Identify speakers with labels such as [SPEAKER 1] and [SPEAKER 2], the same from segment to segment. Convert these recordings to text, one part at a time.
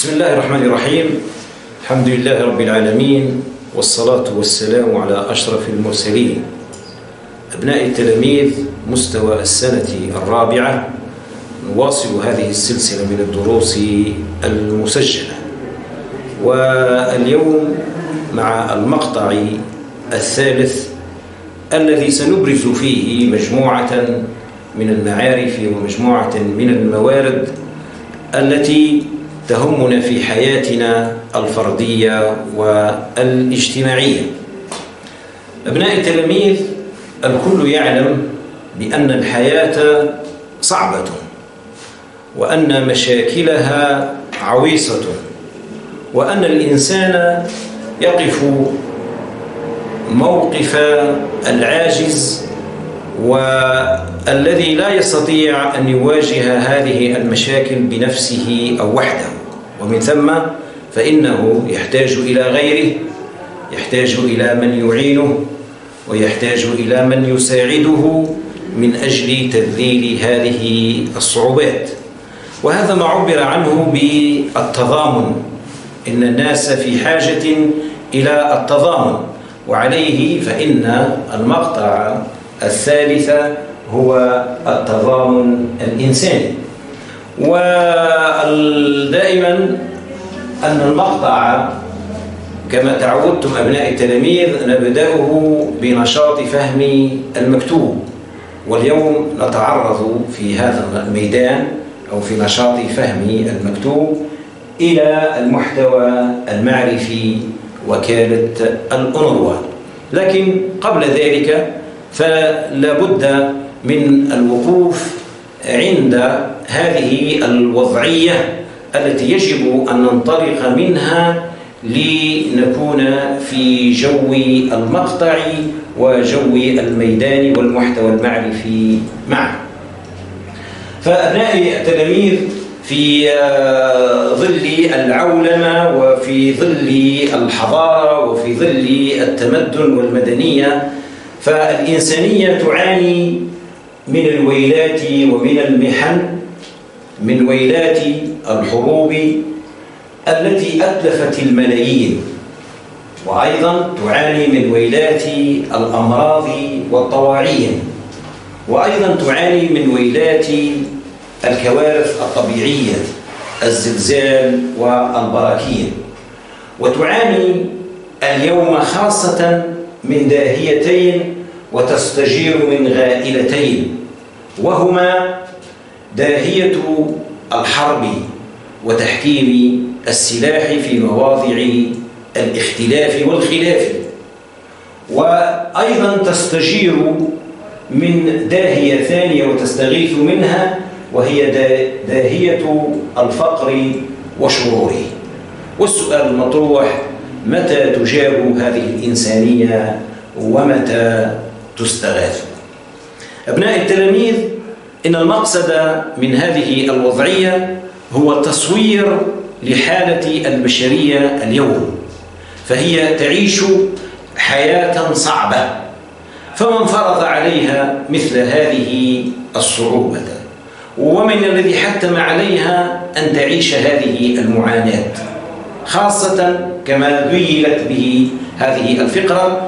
[SPEAKER 1] بسم الله الرحمن الرحيم. الحمد لله رب العالمين، والصلاة والسلام على أشرف المرسلين. أبناء التلاميذ مستوى السنة الرابعة، نواصل هذه السلسلة من الدروس المسجلة، واليوم مع المقطع الثالث الذي سنبرز فيه مجموعة من المعارف ومجموعة من الموارد التي تهمنا في حياتنا الفردية والاجتماعية. أبناء التلاميذ، الكل يعلم بأن الحياة صعبة، وأن مشاكلها عويصة، وأن الإنسان يقف موقف العاجز والذي لا يستطيع أن يواجه هذه المشاكل بنفسه أو وحده، ومن ثم فإنه يحتاج إلى غيره، يحتاج إلى من يعينه، ويحتاج إلى من يساعده من أجل تذليل هذه الصعوبات. وهذا ما عبر عنه بالتضامن، إن الناس في حاجة إلى التضامن، وعليه فإن المقطع الثالث هو التضامن الإنساني. ودائما أن المقطع كما تعودتم أبناء التلاميذ نبدأه بنشاط فهم المكتوب، واليوم نتعرض في هذا الميدان أو في نشاط فهم المكتوب إلى المحتوى المعرفي وكالة الأونروا. لكن قبل ذلك فلا بد من الوقوف عند هذه الوضعية التي يجب أن ننطلق منها لنكون في جو المقطع وجو الميدان والمحتوى المعرفي معا. فأبناء التلاميذ، في ظل العولمة وفي ظل الحضارة وفي ظل التمدن والمدنية، فالإنسانية تعاني من الويلات ومن المحن، من ويلات الحروب التي أتلفت الملايين، وأيضا تعاني من ويلات الأمراض والطواعين، وأيضا تعاني من ويلات الكوارث الطبيعية، الزلزال والبراكين، وتعاني اليوم خاصة من داهيتين وتستجير من غائلتين، وهما داهية الحرب وتحكيم السلاح في مواضع الاختلاف والخلاف، وأيضا تستجير من داهية ثانية وتستغيث منها، وهي داهية الفقر وشروره. والسؤال المطروح: متى تجاب هذه الإنسانية ومتى تستغاث؟ أبناء التلاميذ، إن المقصد من هذه الوضعية هو تصوير لحالة البشرية اليوم، فهي تعيش حياة صعبة، فمن فرض عليها مثل هذه الصعوبة؟ ومن الذي حتم عليها أن تعيش هذه المعاناة، خاصة كما ذيلت به هذه الفقرة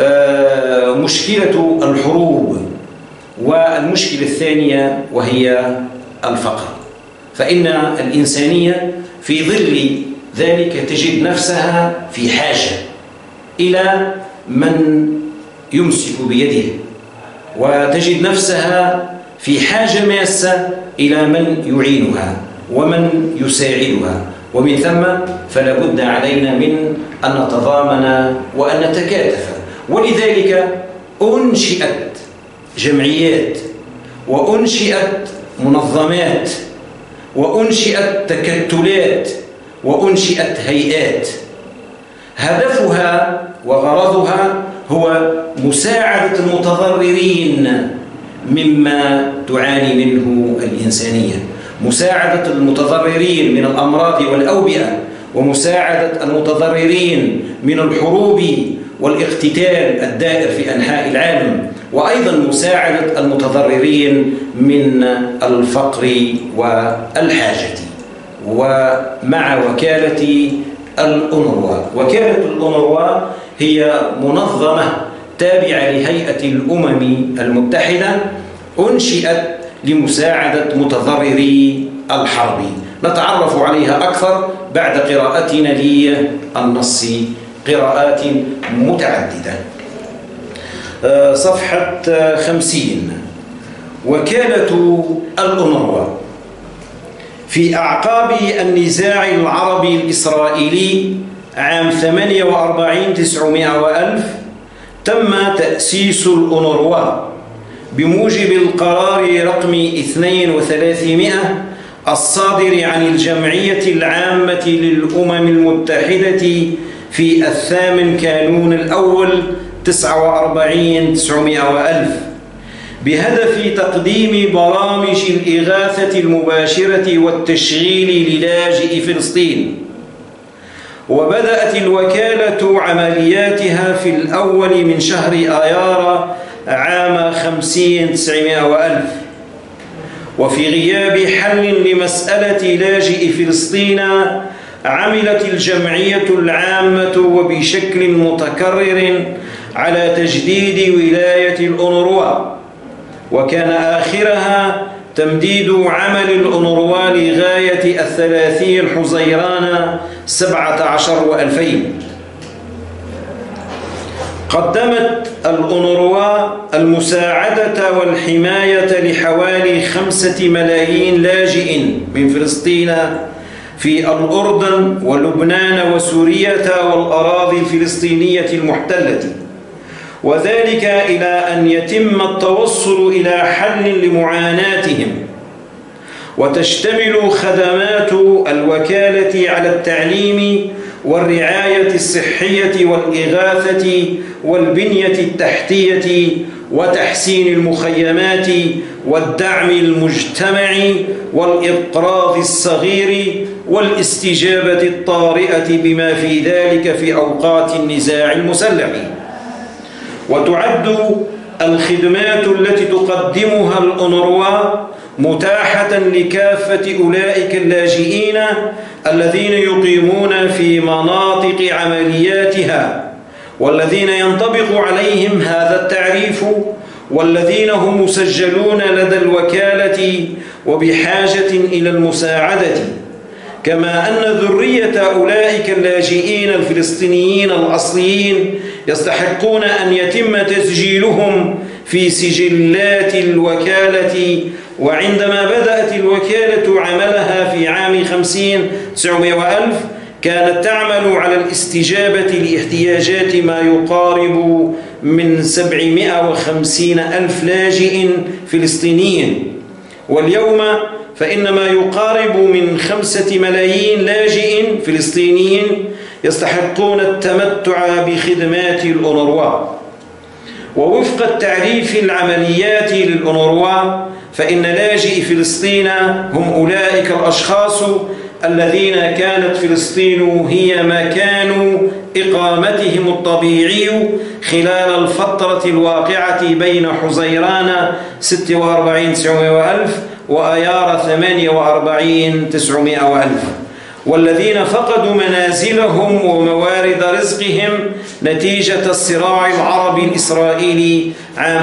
[SPEAKER 1] مشكلة الحروب، والمشكلة الثانية وهي الفقر. فإن الإنسانية في ظل ذلك تجد نفسها في حاجة إلى من يمسك بيده، وتجد نفسها في حاجة ماسة إلى من يعينها ومن يساعدها، ومن ثم فلا بد علينا من أن نتضامن وأن نتكاتف. ولذلك أنشئت جمعيات، وأنشئت منظمات، وأنشئت تكتلات، وأنشئت هيئات، هدفها وغرضها هو مساعدة المتضررين مما تعاني منه الإنسانية، مساعدة المتضررين من الأمراض والأوبئة، ومساعدة المتضررين من الحروب والاقتتال الدائر في أنحاء العالم، وأيضا مساعدة المتضررين من الفقر والحاجة. ومع وكالة الأونروا. وكالة الأونروا هي منظمة تابعة لهيئة الأمم المتحدة أنشئت لمساعدة متضرري الحرب. نتعرف عليها أكثر بعد قراءتنا للنص قراءات متعددة. صفحة 50. وكالة الأونروا. في أعقاب النزاع العربي الإسرائيلي عام 48-900 تم تأسيس الأونروا بموجب القرار رقم 3200 الصادر عن الجمعية العامة للأمم المتحدة في 8 كانون الأول 49-900 بهدف تقديم برامج الإغاثة المباشرة والتشغيل للاجئ فلسطين. وبدأت الوكالة عملياتها في الأول من شهر آيار عام 50-900. وفي غياب حل لمسألة لاجئ فلسطين عملت الجمعية العامة وبشكل متكرر على تجديد ولاية الأونروا، وكان آخرها تمديد عمل الأونروا لغاية 30 حزيران 17 و2000. قدمت الأونروا المساعدة والحماية لحوالي 5 ملايين لاجئ من فلسطين في الأردن ولبنان وسوريا والأراضي الفلسطينية المحتلة، وذلك إلى أن يتم التوصل إلى حل لمعاناتهم. وتشتمل خدمات الوكالة على التعليم والرعاية الصحية والإغاثة والبنية التحتية وتحسين المخيمات والدعم المجتمعي والإقراض الصغير والاستجابة الطارئة بما في ذلك في أوقات النزاع المسلح. وتعد الخدمات التي تقدمها الأونروا متاحة لكافة أولئك اللاجئين الذين يقيمون في مناطق عملياتها، والذين ينطبق عليهم هذا التعريف، والذين هم مسجلون لدى الوكالة وبحاجة إلى المساعدة. كما أن ذرية أولئك اللاجئين الفلسطينيين الأصليين يستحقون أن يتم تسجيلهم في سجلات الوكالة. وعندما بدأت الوكالة عملها في عام 50-900 كانت تعمل على الاستجابة لاحتياجات ما يقارب من 750,000 لاجئ فلسطيني، واليوم فإن ما يقارب من 5 ملايين لاجئ فلسطينيين يستحقون التمتع بخدمات الأونروا. ووفق التعريف العمليات للأونروا فإن لاجئ فلسطين هم أولئك الأشخاص الذين كانت فلسطين هي مكان إقامتهم الطبيعي خلال الفترة الواقعة بين حزيران 46-900 وآيار 48-900، والذين فقدوا منازلهم وموارد رزقهم نتيجة الصراع العربي الإسرائيلي عام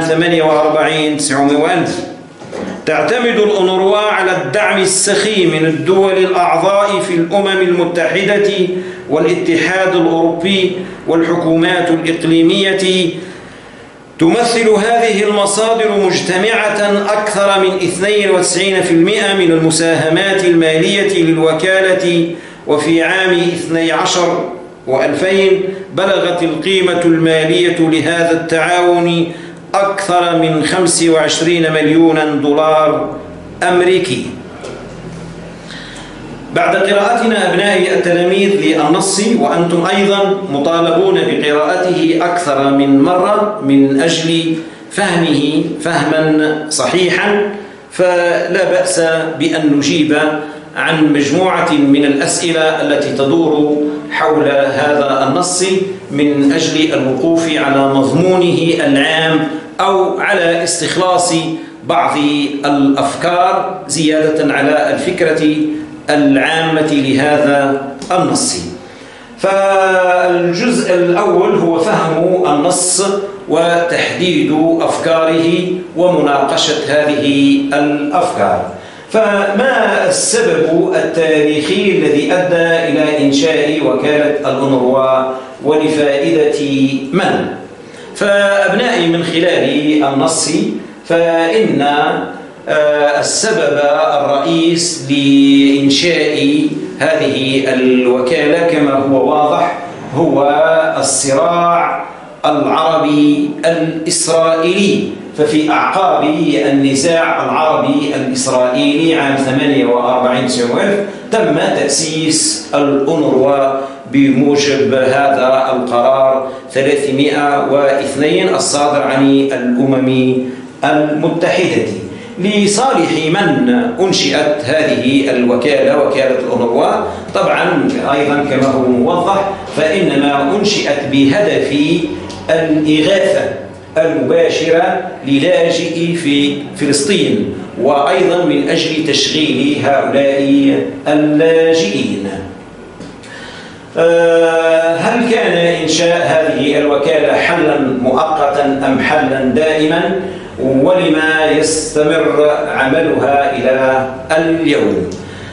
[SPEAKER 1] 48-900. تعتمد الأونروا على الدعم السخي من الدول الأعضاء في الأمم المتحدة والاتحاد الأوروبي والحكومات الإقليمية. تمثل هذه المصادر مجتمعة أكثر من 92% من المساهمات المالية للوكالة، وفي عام 12 و2000 بلغت القيمة المالية لهذا التعاون أكثر من 25 مليون دولار أمريكي. بعد قراءتنا أبنائي التلاميذ للنص، وأنتم أيضا مطالبون بقراءته أكثر من مرة من أجل فهمه فهما صحيحا، فلا بأس بأن نجيب عن مجموعة من الأسئلة التي تدور حول هذا النص من أجل الوقوف على مضمونه العام أو على استخلاص بعض الأفكار زيادة على الفكرة العامة لهذا النص. فالجزء الأول هو فهم النص وتحديد أفكاره ومناقشة هذه الأفكار. فما السبب التاريخي الذي أدى إلى إنشاء وكالة الأونروا ولفائدة من؟ فأبنائي، من خلال النص فإن السبب الرئيس لإنشاء هذه الوكالة كما هو واضح هو الصراع العربي الإسرائيلي. ففي أعقاب النزاع العربي الإسرائيلي عام 48 تم تأسيس الأونروا بموجب هذا القرار 302 الصادر عن الأمم المتحدة. لصالح من أنشئت هذه الوكالة، وكالة الأونروا؟ طبعا أيضا كما هو موضح فإنما أنشئت بهدف الإغاثة المباشرة للاجئي في فلسطين، وأيضا من أجل تشغيل هؤلاء اللاجئين. هل كان إنشاء هذه الوكالة حلا مؤقتا أم حلا دائما؟ ولما يستمر عملها إلى اليوم؟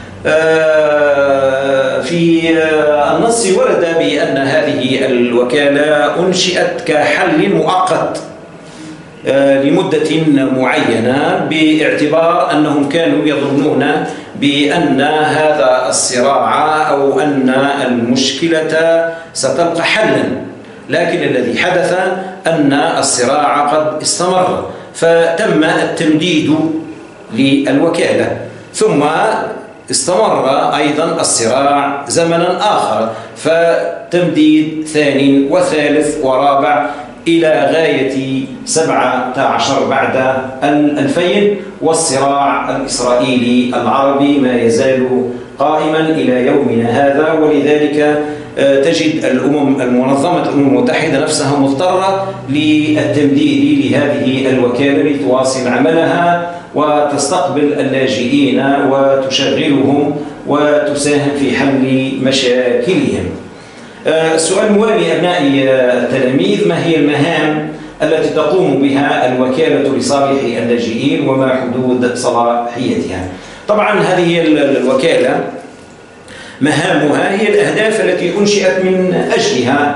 [SPEAKER 1] في النص ورد بأن هذه الوكالة أنشئت كحل مؤقت لمدة معينة، باعتبار أنهم كانوا يظنون بأن هذا الصراع أو أن المشكلة ستلقى حلا، لكن الذي حدث أن الصراع قد استمر، فتم التمديد للوكالة، ثم استمر أيضا الصراع زمنا آخر، فتمديد ثاني وثالث ورابع إلى غاية 17 بعد 2000. والصراع الإسرائيلي العربي ما يزال قائما إلى يومنا هذا. ولذلك تجد المنظمة الأمم المتحدة نفسها مضطرة للتمديد لهذه الوكالة لتواصل عملها وتستقبل اللاجئين وتشغلهم وتساهم في حل مشاكلهم. السؤال الموالي أبنائي التلاميذ: ما هي المهام التي تقوم بها الوكالة لصالح اللاجئين وما حدود صلاحيتها؟ طبعا هذه الوكالة مهامها هي الأهداف التي أنشئت من أجلها.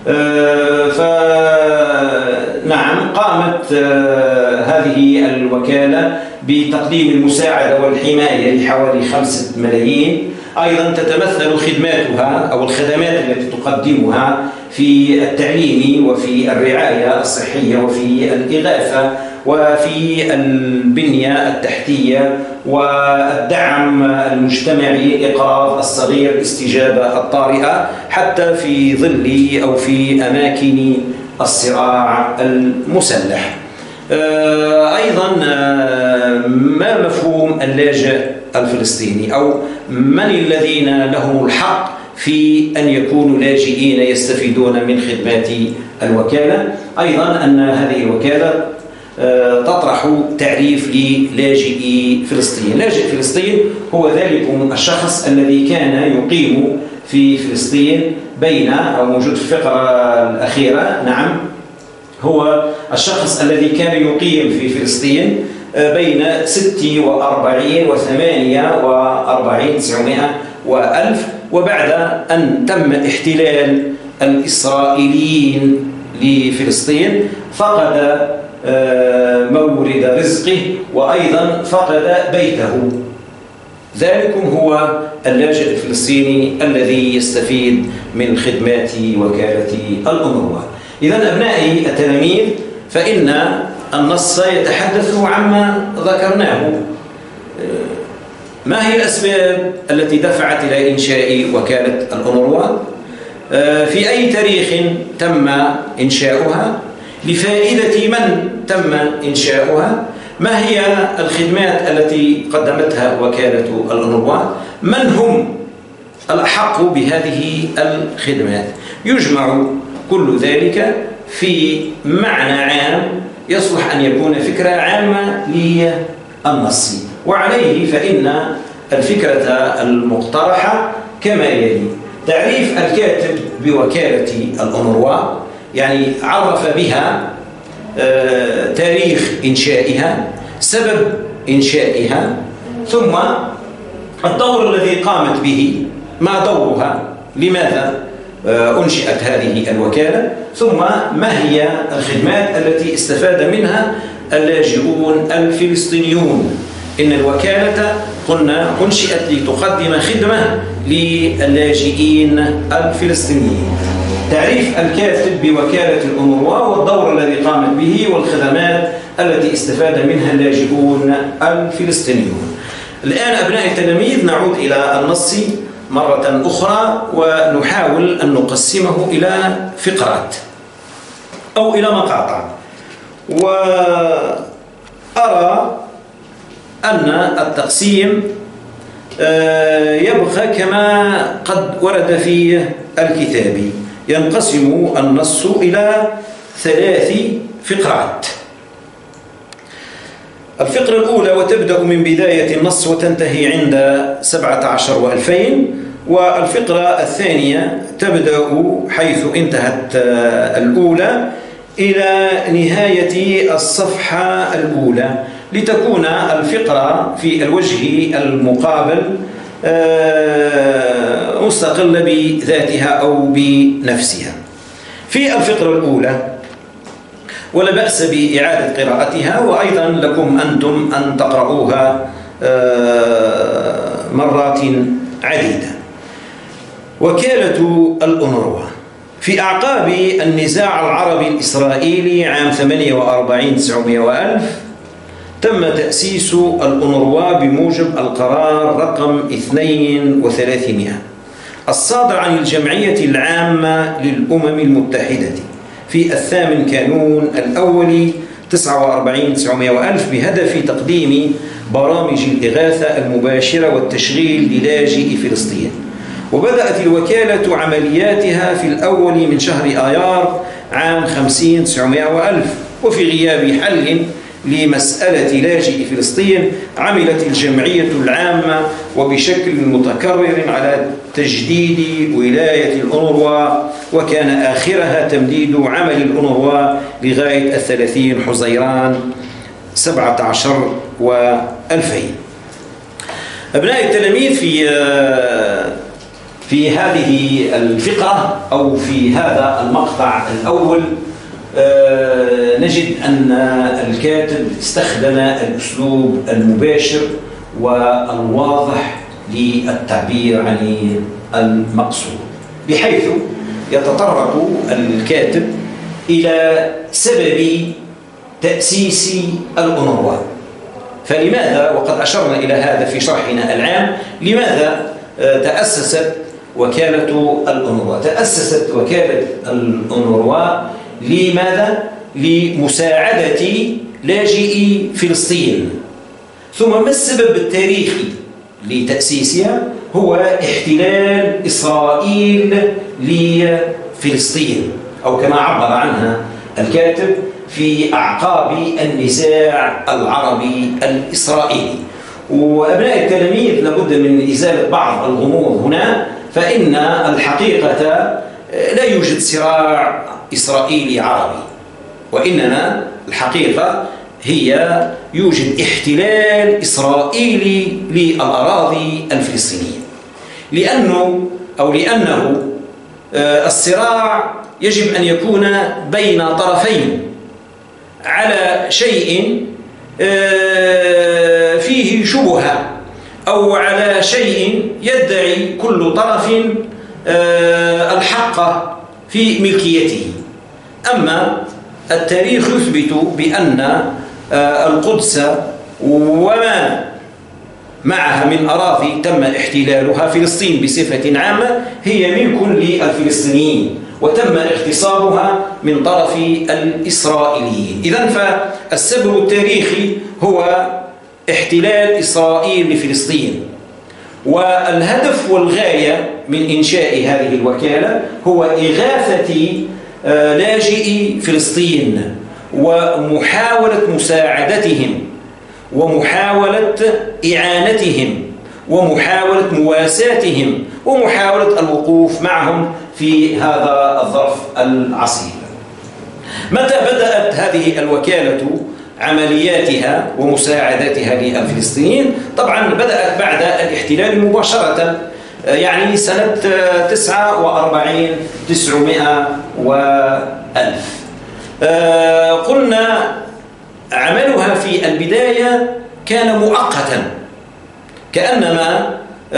[SPEAKER 1] فنعم، قامت هذه الوكالة بتقديم المساعدة والحماية لحوالي 5 ملايين. أيضا تتمثل خدماتها أو الخدمات التي تقدمها في التعليم وفي الرعاية الصحية وفي الإغاثة وفي البنية التحتية والدعم المجتمعي لإقراض الصغير الاستجابة الطارئة حتى في ظل أو في أماكن الصراع المسلح. أيضا ما مفهوم اللاجئ الفلسطيني، أو من الذين لهم الحق في أن يكونوا لاجئين يستفيدون من خدمات الوكالة؟ أيضا أن هذه الوكالة تطرح تعريف للاجئي فلسطين. لاجئ فلسطين هو ذلك الشخص الذي كان يقيم في فلسطين بين، أو موجود في الفقرة الأخيرة، نعم، هو الشخص الذي كان يقيم في فلسطين بين 46 و48 900 و1000، وبعد أن تم احتلال الإسرائيليين لفلسطين فقد مورد رزقه وأيضا فقد بيته. ذلكم هو اللاجئ الفلسطيني الذي يستفيد من خدمات وكالة الأونروا. إذن أبنائي التلاميذ، فإن النص يتحدث عما ذكرناه. ما هي الأسباب التي دفعت إلى إنشاء وكالة الأونروا؟ في أي تاريخ تم إنشاؤها؟ لفائدة من تم إنشاؤها؟ ما هي الخدمات التي قدمتها وكالة الأونروا؟ من هم الأحق بهذه الخدمات؟ يجمع كل ذلك في معنى عام يصلح أن يكون فكرة عامة للنص، وعليه فإن الفكرة المقترحة كما يلي. تعريف الكاتب بوكالة الأونروا، يعني عرف بها تاريخ إنشائها، سبب إنشائها، ثم الدور الذي قامت به، ما دورها، لماذا أنشئت هذه الوكالة، ثم ما هي الخدمات التي استفاد منها اللاجئون الفلسطينيون. إن الوكالة قلنا أنشئت لتقدم خدمة للاجئين الفلسطينيين. تعريف الكاتب بوكالة الأونروا والدور الذي قامت به والخدمات التي استفاد منها اللاجئون الفلسطينيون. الآن أبناء التلاميذ نعود إلى النص مرة أخرى ونحاول أن نقسمه إلى فقرات أو إلى مقاطع، وأرى أن التقسيم يبقى كما قد ورد في الكتاب. ينقسم النص إلى 3 فقرات. الفقرة الأولى وتبدأ من بداية النص وتنتهي عند 17 و2000، والفقرة الثانية تبدأ حيث انتهت الأولى إلى نهاية الصفحة الأولى، لتكون الفقرة في الوجه المقابل مستقلة بذاتها أو بنفسها. في الفقرة الأولى ولا بأس بإعادة قراءتها، وأيضا لكم أنتم أن تقرؤوها مرات عديدة. وكالة الأونروا. في أعقاب النزاع العربي الإسرائيلي عام 48-900 تم تأسيس الأونروا بموجب القرار رقم 3200 الصادر عن الجمعية العامة للأمم المتحدة في 8 كانون الأول 49-900 بهدف تقديم برامج الإغاثة المباشرة والتشغيل للاجئي فلسطين. وبدأت الوكالة عملياتها في الأول من شهر آيار عام 50-900 وفي غياب حل لمسألة لاجئ فلسطين عملت الجمعية العامة وبشكل متكرر على تجديد ولاية الأونروا، وكان آخرها تمديد عمل الأونروا لغاية 30 حزيران 17 و2000. أبناء التلاميذ، في هذه الفقرة أو في هذا المقطع الأول نجد أن الكاتب استخدم الأسلوب المباشر والواضح للتعبير عن المقصود، بحيث يتطرق الكاتب إلى سبب تأسيس الأونروا. فلماذا، وقد أشرنا إلى هذا في شرحنا العام، لماذا تأسست وكالة الأونروا؟ تأسست وكالة الأونروا لماذا؟ لمساعدة لاجئي فلسطين. ثم ما السبب التاريخي لتأسيسها؟ هو احتلال إسرائيل لفلسطين، أو كما عبر عنها الكاتب في أعقاب النزاع العربي الإسرائيلي. وأبناء التلاميذ لابد من إزالة بعض الغموض هنا، فإن الحقيقة لا يوجد صراع إسرائيلي عربي، وإنما الحقيقة هي يوجد احتلال إسرائيلي للأراضي الفلسطينية، لأنه الصراع يجب أن يكون بين طرفين على شيء فيه شبهة، أو على شيء يدعي كل طرف الحق في ملكيته. أما التاريخ يثبت بأن القدس وما معها من أراضي تم احتلالها، فلسطين بصفة عامة هي ملك للفلسطينيين وتم اغتصابها من طرف الإسرائيليين. إذن فالسبب التاريخي هو احتلال إسرائيل لفلسطين، والهدف والغاية من إنشاء هذه الوكالة هو إغاثة لاجئي فلسطين ومحاولة مساعدتهم ومحاولة إعانتهم ومحاولة مواساتهم ومحاولة الوقوف معهم في هذا الظرف العصيب. متى بدأت هذه الوكالة عملياتها ومساعداتها للفلسطينيين؟ طبعا بدأت بعد الاحتلال مباشرة، يعني سنة 49 900 وألف. قلنا عملها في البداية كان مؤقتا، كأنما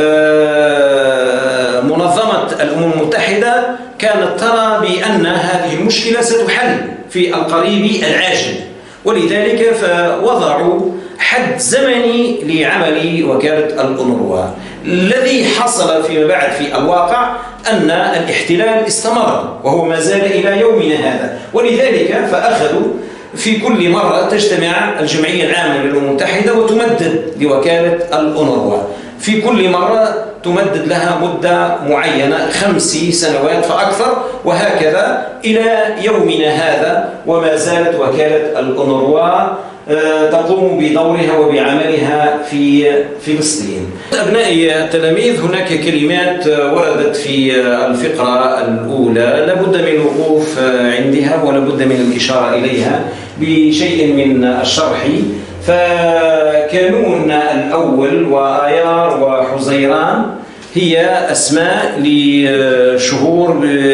[SPEAKER 1] منظمة الأمم المتحدة كانت ترى بأن هذه المشكلة ستحل في القريب العاجل، ولذلك فوضعوا حد زمني لعمل وكالة الأونروا. الذي حصل فيما بعد في الواقع أن الاحتلال استمر وهو ما زال إلى يومنا هذا، ولذلك فأخذوا في كل مرة تجتمع الجمعية العامة للأمم المتحدة وتمدد لوكالة الأونروا، في كل مرة تمدد لها مدة معينة 5 سنوات فأكثر، وهكذا إلى يومنا هذا، وما زالت وكالة الأونروا تقوم بدورها وبعملها في فلسطين. أبنائي التلاميذ، هناك كلمات وردت في الفقرة الأولى لابد من الوقوف عندها ولابد من الإشارة إليها بشيء من الشرح. فكانون الأول وآيار وحزيران هي أسماء لشهور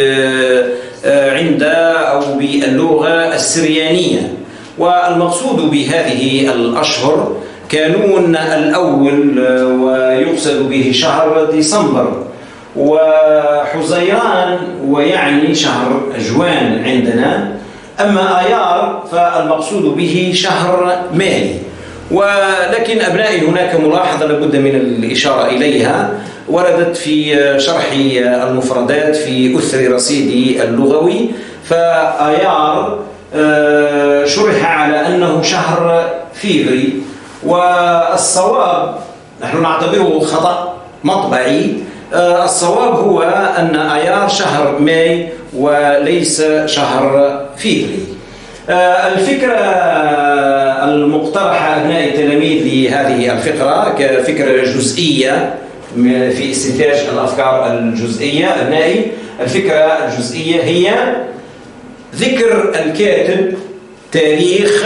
[SPEAKER 1] عند أو باللغة السريانية، والمقصود بهذه الأشهر كانون الأول ويقصد به شهر ديسمبر، وحزيران ويعني شهر جوان عندنا، أما آيار فالمقصود به شهر ماي. ولكن أبنائي هناك ملاحظة لابد من الإشارة إليها، وردت في شرح المفردات في أثر رصيدي اللغوي، فآيار شرح على أنه شهر فيفري، والصواب نحن نعتبره خطأ مطبعي، الصواب هو أن آيار شهر ماي وليس شهر فيفري. الفكرة المقترحة أبناء التلاميذ لهذه الفقرة كفكرة جزئية في استنتاج الأفكار الجزئية، أبنائي الفكرة الجزئية هي ذكر الكاتب تاريخ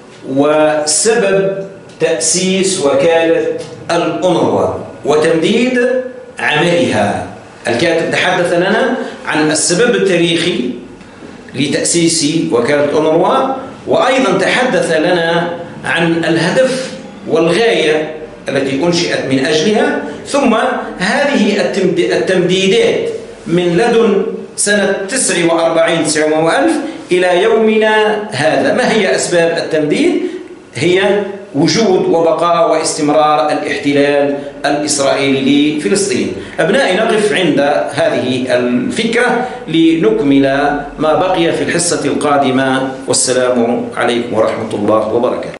[SPEAKER 1] وسبب تأسيس وكالة الأونروا وتمديد عملها. الكاتب تحدث لنا عن السبب التاريخي لتأسيس وكالة الأونروا، وأيضا تحدث لنا عن الهدف والغاية التي أنشئت من أجلها، ثم هذه التمديدات من لدن سنة 49 900 وألف إلى يومنا هذا. ما هي أسباب التمديد؟ هي وجود وبقاء واستمرار الاحتلال الإسرائيلي لفلسطين. أبنائي نقف عند هذه الفكرة لنكمل ما بقي في الحصة القادمة، والسلام عليكم ورحمة الله وبركاته.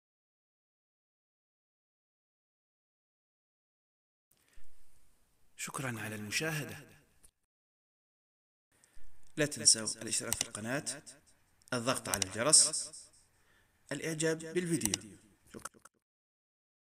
[SPEAKER 2] شكرا على المشاهدة. لا تنسوا الاشتراك في القناة، الضغط على الجرس، الإعجاب بالفيديو.